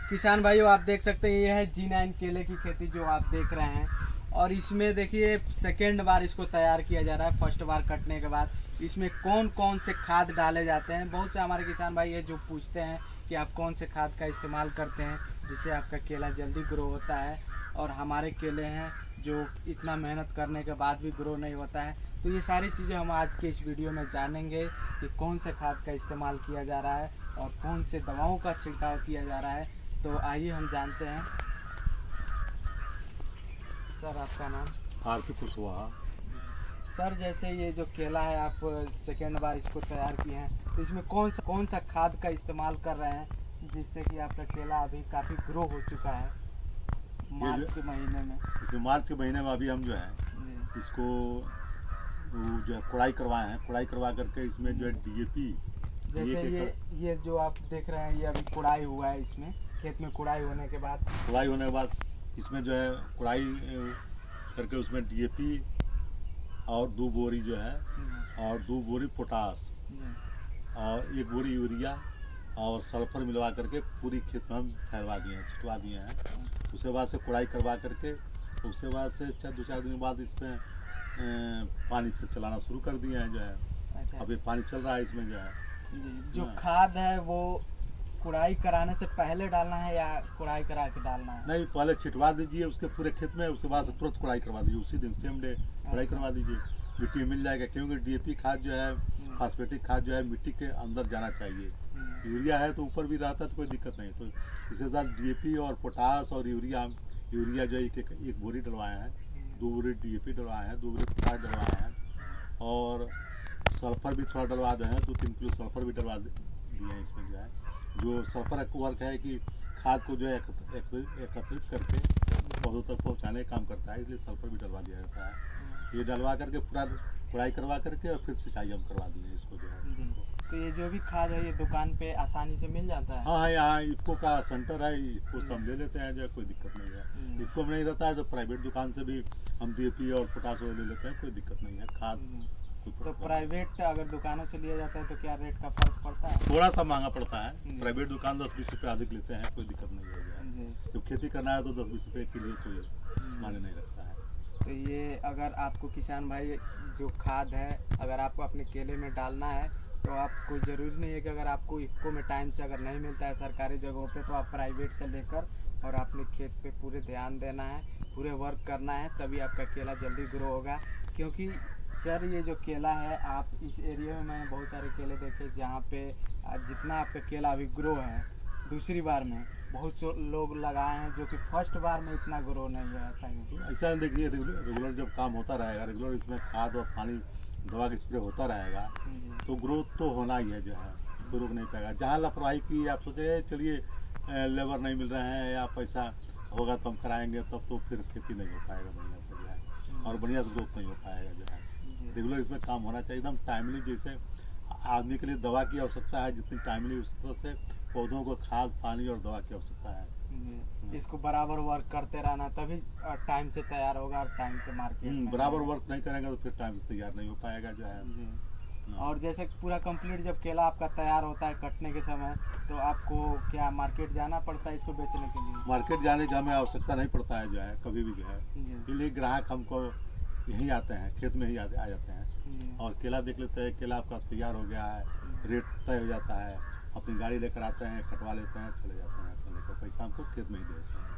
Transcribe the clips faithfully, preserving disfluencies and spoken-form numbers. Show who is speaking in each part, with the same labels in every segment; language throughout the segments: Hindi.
Speaker 1: किसान भाइयों, आप देख सकते हैं ये है जी नाइन केले की खेती जो आप देख रहे हैं। और इसमें देखिए सेकेंड बार इसको तैयार किया जा रहा है। फर्स्ट बार कटने के बाद इसमें कौन कौन से खाद डाले जाते हैं, बहुत से हमारे किसान भाई है जो पूछते हैं कि आप कौन से खाद का इस्तेमाल करते हैं जिससे आपका केला जल्दी ग्रो होता है। और हमारे केले हैं जो इतना मेहनत करने के बाद भी ग्रो नहीं होता है। तो ये सारी चीज़ें हम आज के इस वीडियो में जानेंगे कि कौन से खाद का इस्तेमाल किया जा रहा है और कौन से दवाओं का छिड़काव किया जा रहा है। तो आइए हम जानते हैं। सर, आपका नाम?
Speaker 2: आरती कुशवाहा।
Speaker 1: सर, जैसे ये जो केला है आप सेकेंड बार इसको तैयार किए हैं, तो इसमें कौन सा कौन सा खाद का इस्तेमाल कर रहे हैं जिससे कि आपका केला अभी काफ़ी ग्रो हो चुका है मार्च के महीने में?
Speaker 2: इसे मार्च के महीने में अभी हम जो है इसको वो जो है कुड़ाई करवाए हैं। कुड़ाई करवा करके इसमें जो है डीएपी,
Speaker 1: जैसे ये ये जो आप देख रहे हैं ये अभी कुड़ाई हुआ है। इसमें खेत में कुड़ाई होने के बाद
Speaker 2: कुड़ाई होने के बाद इसमें जो है कुड़ाई करके उसमें डीएपी और दो बोरी जो है और दो बोरी पोटास और एक बोरी यूरिया और सल्फर मिलवा करके पूरी खेत में हम फैलवा दिए हैं, छिटवा दिए हैं। उसके बाद से कुड़ाई करवा करके उसके बाद से चार दो चार दिन बाद इसमें पानी फिर चलाना शुरू कर दिए हैं जो है। अच्छा। अभी पानी चल रहा है इसमें जो है।
Speaker 1: जो खाद है वो कुड़ाई कराने से पहले डालना है या कुड़ाई करा के डालना है?
Speaker 2: नहीं, पहले छिटवा दीजिए उसके पूरे खेत में, उसके बाद से तुरंत कुड़ाई करवा दीजिए, उसी दिन सेम डे कुड़ाई करवा दीजिए। मिट्टी मिल जाएगा, क्योंकि डीएपी खाद जो है, फास्फेटिक खाद जो है मिट्टी के अंदर जाना चाहिए। यूरिया है तो ऊपर भी रहता है तो कोई दिक्कत नहीं। तो इसके साथ डीएपी और पोटास और यूरिया यूरिया जो एक एक, एक बोरी डलवाए हैं, दो बोरी डीएपी डलवाए हैं, दो बोरी पोटास डलवाए हैं और सल्फर भी थोड़ा डलवा दें हैं, तो तीन किलो सल्फर भी डलवा दिए हैं इसमें जो है। जो सल्फर का वर्क है कि खाद को जो है एकत्रित करके पौधों तक पहुंचाने का काम करता है, इसलिए सल्फर भी डलवा दिया जाता है। ये डलवा करके पूरा कुड़ाई करवा करके और फिर सिंचाई हम करवा दिए इसको जो है।
Speaker 1: तो ये जो भी खाद है ये दुकान पे आसानी से मिल जाता है?
Speaker 2: हाँ, यहाँ इफको का सेंटर है, इफको से हम ले लेते हैं जो, कोई दिक्कत नहीं है। इफको में नहीं रहता है तो प्राइवेट दुकान से भी हम डीएपी और पोटास ले लेते हैं, कोई दिक्कत नहीं है। खाद
Speaker 1: तो प्राइवेट अगर दुकानों से लिया जाता है तो क्या रेट का फर्क पड़ता है?
Speaker 2: थोड़ा सा महंगा पड़ता है। प्राइवेट दुकान दस बीस रुपये अधिक लेते हैं, कोई दिक्कत नहीं है। जब खेती करना है तो दस बीस रुपये के लिए कोई माने नहीं रखता है।
Speaker 1: तो ये अगर आपको किसान भाई जो खाद है अगर आपको अपने केले में डालना है तो आप कोई ज़रूरी नहीं है कि अगर आपको इफको में टाइम से अगर नहीं मिलता है सरकारी जगहों पे तो आप प्राइवेट से लेकर और अपने खेत पे पूरे ध्यान देना है, पूरे वर्क करना है, तभी आपका केला जल्दी ग्रो होगा। क्योंकि सर ये जो केला है, आप इस एरिया में मैंने बहुत सारे केले देखे जहाँ पे जितना आपका केला अभी ग्रो है दूसरी बार में बहुत से लोग लगाए हैं जो कि फर्स्ट बार में इतना ग्रो नहीं है। ऐसा नहीं,
Speaker 2: ऐसा देखिए, रेगुलर जब काम होता रहेगा, रेगुलर इसमें खाद और पानी दवा का स्प्रे होता रहेगा तो ग्रोथ तो होना ही है जो है, तो रुक नहीं पाएगा। जहाँ लापरवाही की आप सोचे चलिए लेबर नहीं मिल रहे हैं या पैसा होगा तो हम कराएंगे, तब तो फिर खेती नहीं हो पाएगा बढ़िया से जो है और बढ़िया से ग्रोथ नहीं हो पाएगा जो है। रेगुलर इसमें काम होना चाहिए एकदम टाइमली। जैसे आदमी के लिए दवा की आवश्यकता है जितनी टाइमली, उस तरह से पौधों को खाद पानी और दवा की आवश्यकता है।
Speaker 1: इसको बराबर वर्क करते रहना तभी टाइम से तैयार होगा और टाइम से मार्केट।
Speaker 2: बराबर वर्क नहीं करेंगे तो फिर टाइम से तैयार नहीं हो पाएगा जो है।
Speaker 1: और जैसे पूरा कंप्लीट जब केला आपका तैयार होता है कटने के समय तो आपको क्या मार्केट जाना पड़ता है इसको बेचने के लिए?
Speaker 2: मार्केट जाने की हमें आवश्यकता नहीं पड़ता है जो है, कभी भी जो है। इसलिए ग्राहक हमको यहीं आते हैं, खेत में ही आ, आ जाते हैं और केला देख लेते हैं, केला आपका तैयार हो गया है, रेट तय हो जाता है, अपनी गाड़ी लेकर आते हैं, कटवा लेते हैं, चले जाते हैं, तो लेकर पैसा हमको खेत में ही देते हैं।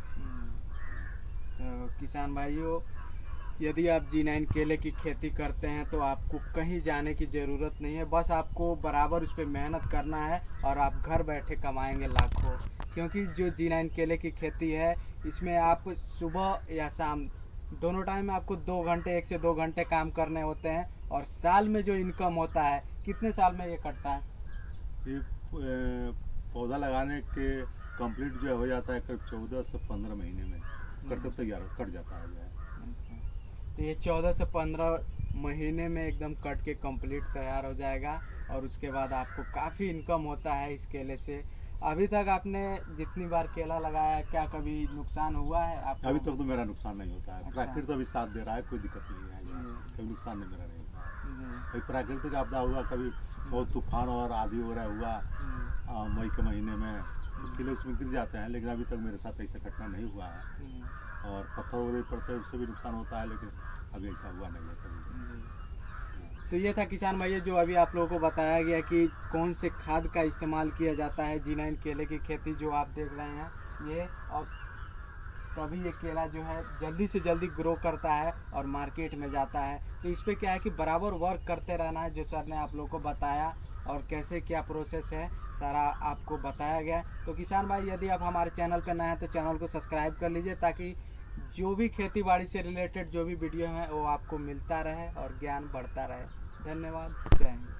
Speaker 1: तो किसान भाइयों, यदि आप जी नाइन केले की खेती करते हैं तो आपको कहीं जाने की ज़रूरत नहीं है, बस आपको बराबर उस पर मेहनत करना है और आप घर बैठे कमाएंगे लाखों। क्योंकि जो जी नाइन केले की खेती है इसमें आप सुबह या शाम दोनों टाइम में आपको दो घंटे एक से दो घंटे काम करने होते हैं और साल में जो इनकम होता है, कितने साल में ये कटता है?
Speaker 2: ये पौधा लगाने के कंप्लीट जो हो जाता है करीब चौदह से पंद्रह महीने में कट तैयार कट जाता है जो है।
Speaker 1: तो ये चौदह से पंद्रह महीने में एकदम कट के कंप्लीट तैयार हो जाएगा और उसके बाद आपको काफ़ी इनकम होता है इस केले से। अभी तक आपने जितनी बार केला लगाया है क्या कभी नुकसान हुआ है आपको?
Speaker 2: अभी तक तो मेरा नुकसान नहीं होता है। अच्छा। प्राकृतिक अभी साथ दे रहा है, कोई दिक्कत नहीं है, कभी नुकसान नहीं मेरा नहीं होता है। कभी प्राकृतिक आपदा हुआ, कभी बहुत तूफान और आंधी वगैरह हुआ मई के महीने में, तो केले उसमें गिर जाते हैं, लेकिन अभी तक मेरे साथ ऐसा घटना नहीं हुआ है। और पत्थर वगैरह पड़ते हैं उससे भी नुकसान होता है, लेकिन अभी ऐसा हुआ नहीं है कभी।
Speaker 1: तो ये था किसान भाई जो अभी आप लोगों को बताया गया कि कौन से खाद का इस्तेमाल किया जाता है जी नाइन केले की खेती जो आप देख रहे हैं ये, और तभी ये केला जो है जल्दी से जल्दी ग्रो करता है और मार्केट में जाता है। तो इस पर क्या है कि बराबर वर्क करते रहना है, जो सर ने आप लोगों को बताया और कैसे क्या प्रोसेस है सारा आपको बताया गया। तो किसान भाई यदि आप हमारे चैनल पर नए हैं तो चैनल को सब्सक्राइब कर लीजिए, ताकि जो भी खेती बाड़ी से रिलेटेड जो भी वीडियो है वो आपको मिलता रहे और ज्ञान बढ़ता रहे। धन्यवाद, जय हिंद।